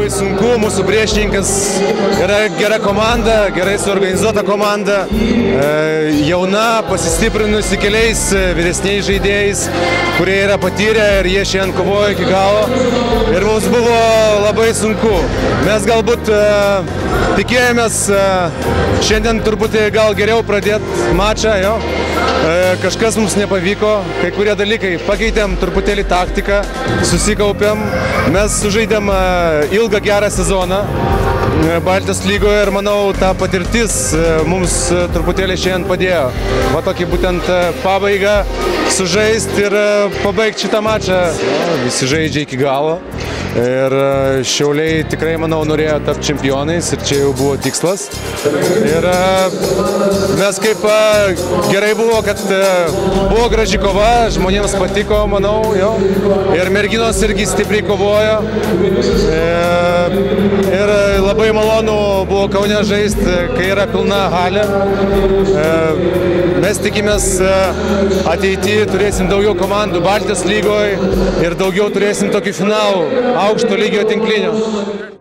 sunku, mūsų priešininkas yra gera komanda, gerai suorganizuota komanda, jauna, pasistiprinusi keliais vyresniais žaidėjais, kurie yra patyrę ir jie šiandien kovojo iki galo. Ir mums buvo labai sunku. Mes galbūt tikėjomės šiandien truputį gal geriau pradėti mačą, jo. Kažkas mums nepavyko, kai kurie dalykai. Pakeitėm truputėlį taktiką, susikaupėm. Mes sužaidėm ilgą gerą sezoną Baltijos lygoje ir manau, ta patirtis mums truputėlį šiandien padėjo. Va tokį būtent pabaigą sužaisti ir pabaigti šitą mačą. Visi žaidžia iki galo. Ir Šiauliai tikrai, manau, norėjo tapti čempionais ir čia jau buvo tikslas. Ir mes kaip gerai buvo, kad buvo graži kova, žmonėms patiko, manau, jo. Ir merginos irgi stipriai kovojo. Ir labai malonu buvo Kaune žaisti, kai yra pilna halė. Mes tikimės ateityje turėsim daugiau komandų Baltijos lygoje ir daugiau turėsim tokių finalų aukšto lygio tinklinio.